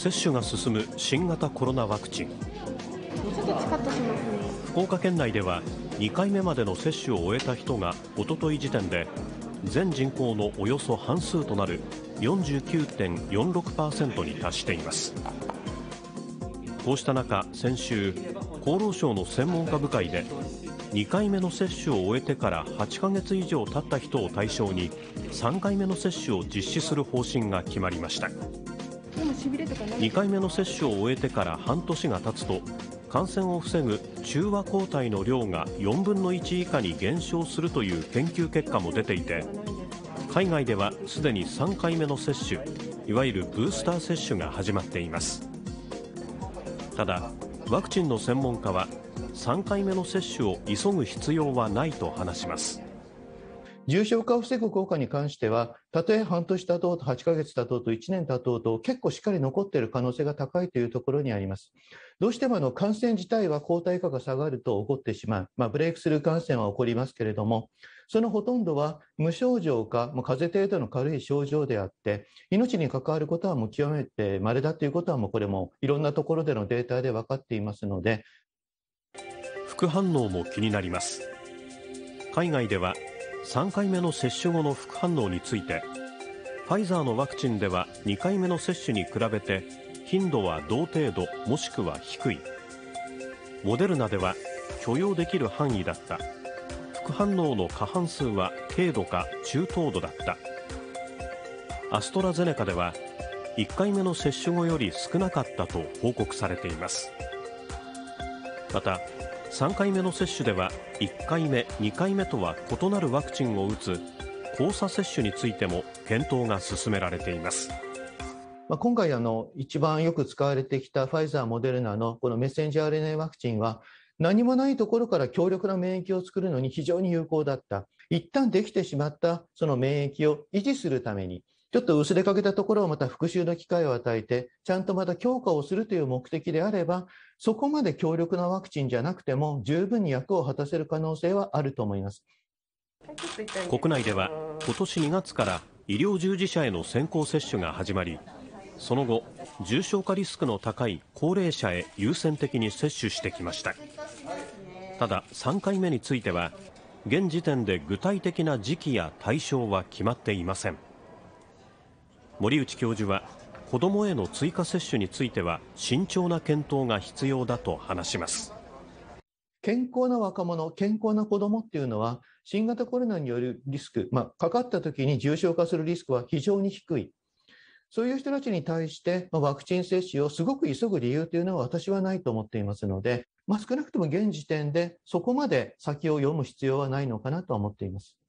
接種が進む新型コロナワクチン。福岡県内では2回目までの接種を終えた人がおととい時点で全人口のおよそ半数となる 49.46% に達しています。こうした中、先週厚労省の専門家部会で2回目の接種を終えてから8ヶ月以上経った人を対象に3回目の接種を実施する方針が決まりました。2回目の接種を終えてから半年が経つと感染を防ぐ中和抗体の量が4分の1以下に減少するという研究結果も出ていて、海外ではすでに3回目の接種、いわゆるブースター接種が始まっています。ただ、ワクチンの専門家は3回目の接種を急ぐ必要はないと話します。 重症化を防ぐ効果に関しては、たとえ半年経とうと8ヶ月経とうと1年経とうと結構しっかり残っている可能性が高いというところにあります。どうしても感染自体は抗体価が下がると起こってしまう、ブレイクスルー感染は起こりますけれども、そのほとんどは無症状か風邪程度の軽い症状であって、命に関わることはもう極めて稀だということはこれもいろんなところでのデータで分かっていますので。 副反応も気になります。海外では3回目の接種後の副反応について、ファイザーのワクチンでは2回目の接種に比べて頻度は同程度もしくは低い、モデルナでは許容できる範囲だった、副反応の過半数は軽度か中等度だった、アストラゼネカでは1回目の接種後より少なかったと報告されています。また3回目の接種では1回目、2回目とは異なるワクチンを打つ交差接種についても検討が進められています。 今回一番よく使われてきたファイザー、モデルナのこのメッセンジャー RNA ワクチンは何もないところから強力な免疫を作るのに非常に有効だった。一旦できてしまったその免疫を維持するために、ちょっと薄れかけたところをまた復習の機会を与えて、ちゃんとまた強化をするという目的であれば、そこまで強力なワクチンじゃなくても十分に役を果たせる可能性はあると思います。 国内では今年2月から医療従事者への先行接種が始まり、その後重症化リスクの高い高齢者へ優先的に接種してきました。ただ3回目については現時点で具体的な時期や対象は決まっていません。森内教授は子どもへの追加接種については慎重な検討が必要だと話します。 健康な若者、健康な子どもっていうのは新型コロナによるリスク、かかった時に重症化するリスクは非常に低い。そういう人たちに対してワクチン接種をすごく急ぐ理由というのは私はないと思っていますので、少なくとも現時点でそこまで先を読む必要はないのかなと思っています。